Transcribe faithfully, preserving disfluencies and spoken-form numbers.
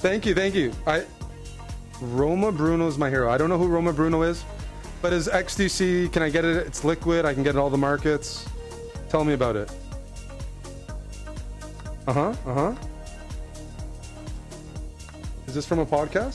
Thank you, thank you. I Roma Bruno is my hero. I don't know who Roma Bruno is, but his X D C, can I get it? It's liquid. I can get it all the markets. Tell me about it. Uh-huh, uh-huh. Is this from a podcast?